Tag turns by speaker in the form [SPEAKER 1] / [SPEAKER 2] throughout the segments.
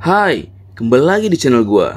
[SPEAKER 1] Hai, kembali lagi di channel gua.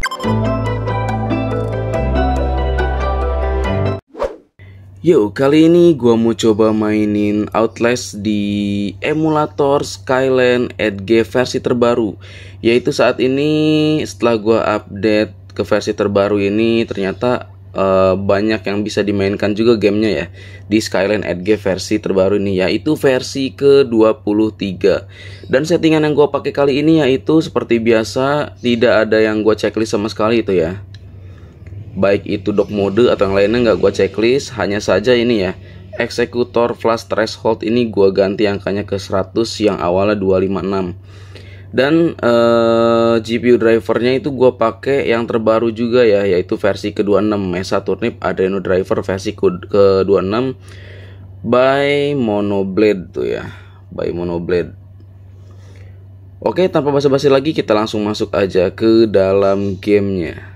[SPEAKER 1] Yo, kali ini gua mau coba mainin Outlast di emulator Skyline Edge versi terbaru. Yaitu saat ini setelah gua update ke versi terbaru ini ternyata banyak yang bisa dimainkan juga gamenya ya di Skyline Edge versi terbaru ini, yaitu versi ke-23. Dan settingan yang gue pakai kali ini yaitu seperti biasa, tidak ada yang gue checklist sama sekali itu ya, baik itu dock mode atau yang lainnya nggak gue checklist. Hanya saja ini ya, eksekutor flash threshold ini gue ganti angkanya ke 100 yang awalnya 256. Dan GPU drivernya itu gue pakai yang terbaru juga ya, yaitu versi ke-26 Mesa Turnip Adreno driver versi ke-26 by Monoblade tuh ya, by Monoblade. Oke, tanpa basa-basi lagi kita langsung masuk aja ke dalam gamenya.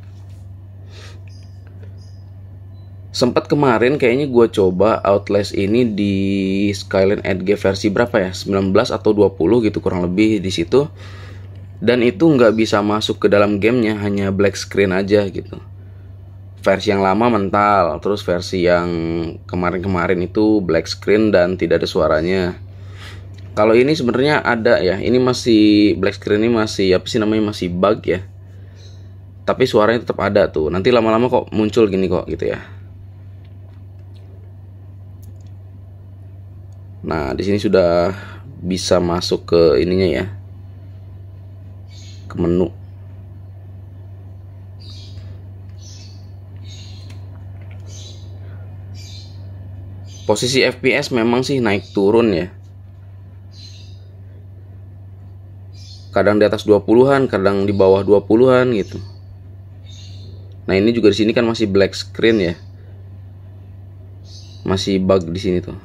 [SPEAKER 1] Sempat kemarin kayaknya gue coba Outlast ini di Skyline Edge versi berapa ya, 19 atau 20 gitu kurang lebih di situ. Dan itu nggak bisa masuk ke dalam gamenya, hanya black screen aja gitu. Versi yang lama mental, terus versi yang kemarin-kemarin itu black screen dan tidak ada suaranya. Kalau ini sebenarnya ada ya, ini masih black screen, ini masih apa sih namanya, masih bug ya. Tapi suaranya tetap ada tuh. Nanti lama-lama kok muncul gini kok gitu ya. Nah, di sini sudah bisa masuk ke ininya ya, ke menu. Posisi FPS memang sih naik turun ya. Kadang di atas 20-an, kadang di bawah 20-an gitu. Nah, ini juga di sini kan masih black screen ya. Masih bug di sini tuh.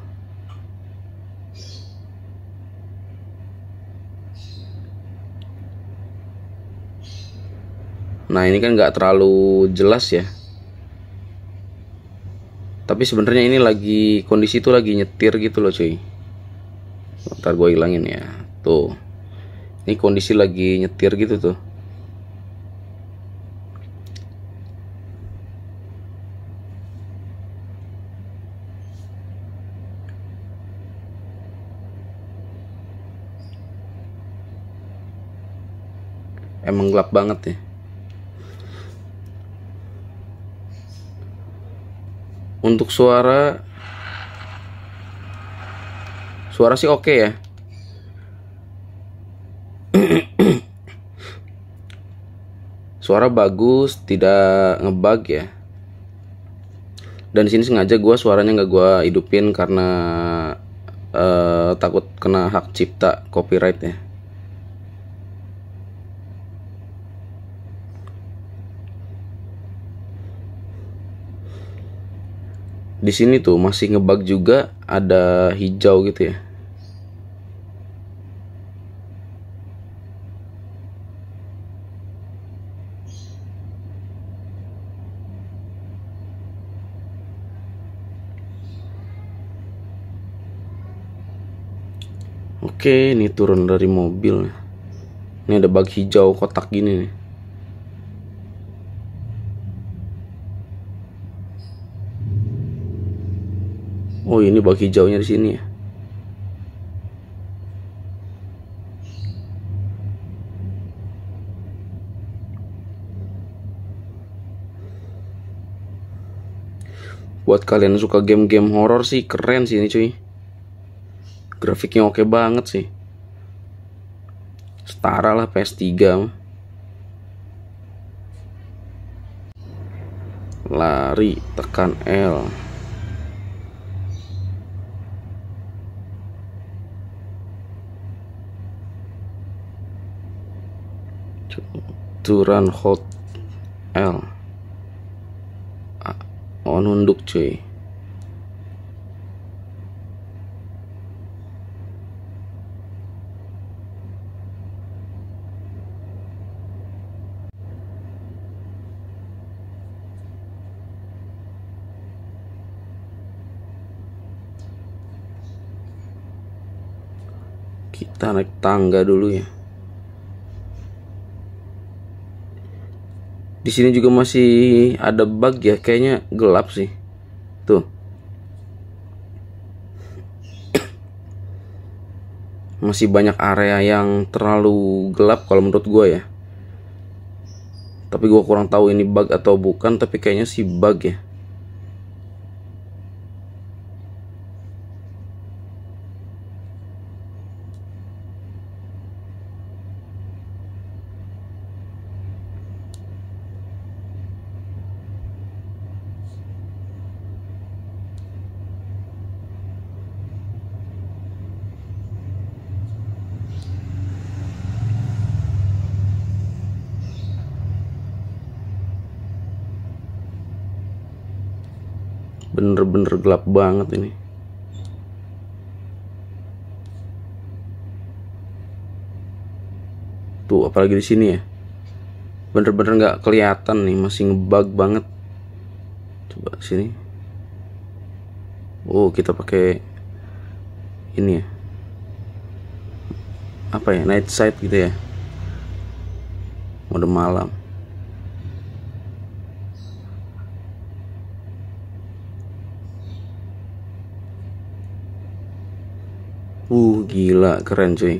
[SPEAKER 1] Nah, ini kan nggak terlalu jelas ya. Tapi sebenarnya ini lagi kondisi tuh lagi nyetir gitu loh cuy. Ntar gue hilangin ya. Tuh. Ini kondisi lagi nyetir gitu tuh. Emang gelap banget ya. Untuk suara sih oke ya. Suara bagus, tidak ngebug ya. Dan di sini sengaja gue suaranya nggak gue hidupin karena takut kena hak cipta, copyright ya. Di sini tuh masih ngebug juga, ada hijau gitu ya. Oke, ini turun dari mobil. Ini ada bug hijau kotak gini nih. Oh, ini bug hijaunya di sini ya. Buat kalian yang suka game-game horor sih keren sih ini cuy. Grafiknya oke banget sih. Setara lah PS3. Lari, tekan L. To run, hold L. Oh, nunduk cuy. Kita naik tangga dulu ya. Di sini juga masih ada bug ya, kayaknya gelap sih. Tuh. Masih banyak area yang terlalu gelap kalau menurut gue ya. Tapi gue kurang tahu ini bug atau bukan, tapi kayaknya sih bug ya. Bener-bener gelap banget ini. Tuh, apalagi di sini ya. Bener-bener nggak kelihatan nih, masih ngebug banget. Coba sini. Oh, kita pakai ini ya. Apa ya? Night sight gitu ya. Mode malam. Gila, keren cuy.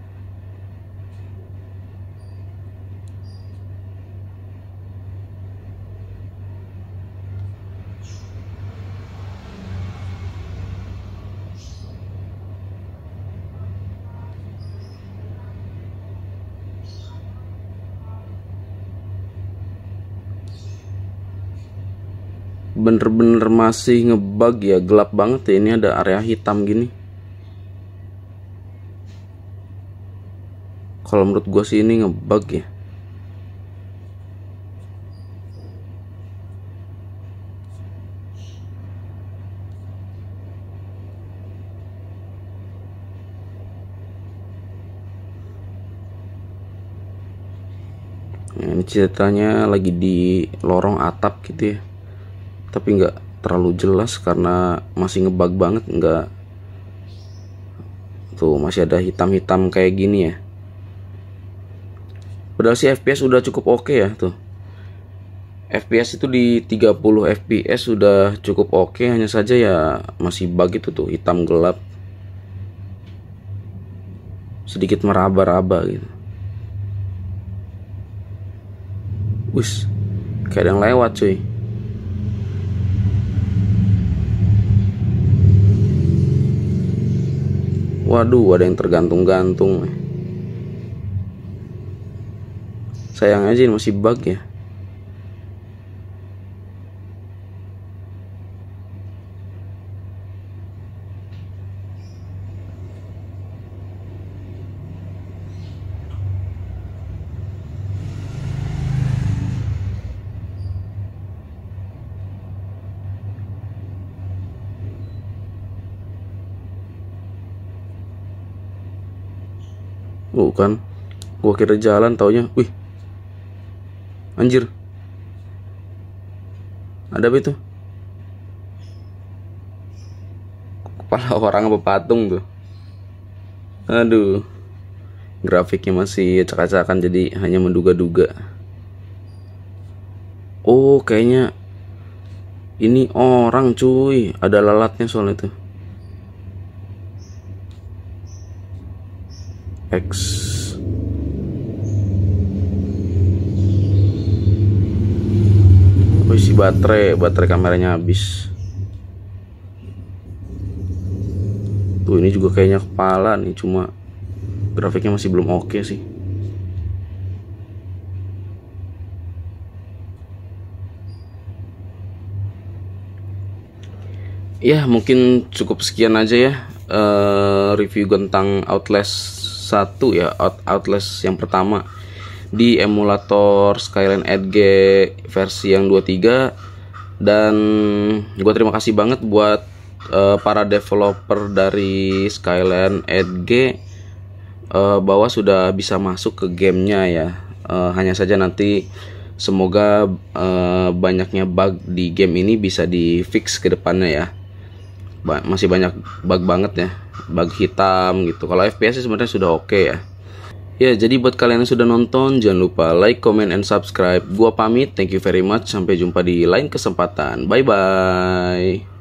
[SPEAKER 1] Bener-bener masih ngebug ya, gelap banget ya. Ini ada area hitam gini. Kalau menurut gue sih ini ngebug ya. Nah, ini ceritanya lagi di lorong atap gitu ya. Tapi nggak terlalu jelas karena masih ngebug banget. Nggak. Tuh masih ada hitam-hitam kayak gini ya. Padahal sih FPS udah cukup oke ya tuh. FPS itu di 30 FPS sudah cukup oke, hanya saja ya masih bug itu tuh, hitam gelap. Sedikit meraba-raba gitu. Wis, kayak ada yang lewat cuy. Waduh, ada yang tergantung-gantung. Sayang aja ini masih bug ya. Kan, gua kira jalan, taunya, wih, anjir, ada apa itu? Kepala orang apa patung tuh? Aduh, grafiknya masih acak-acakan, jadi hanya menduga-duga. Oh, kayaknya ini orang cuy, ada lalatnya soalnya tuh. X. Isi baterai kameranya habis. Tuh ini juga kayaknya kepala nih, cuma grafiknya masih belum oke sih. Ya mungkin cukup sekian aja ya review tentang Outlast 1 ya, Outlast yang pertama di emulator Skyline EDG versi yang 23. Dan gue terima kasih banget buat para developer dari Skyline EDG bahwa sudah bisa masuk ke gamenya ya. Hanya saja nanti semoga banyaknya bug di game ini bisa di fix ke depannya ya. Masih banyak bug banget ya, bug hitam gitu. Kalau FPS sebenarnya sudah oke ya. Ya, jadi buat kalian yang sudah nonton, jangan lupa like, comment, and subscribe. Gua pamit, thank you very much. Sampai jumpa di lain kesempatan. Bye-bye.